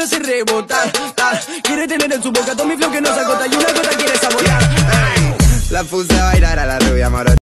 hace rebotar, quiere tener en su boca todo mi flow que no se agota y una gota quiere saborear. La puse a bailar a la rubia moro.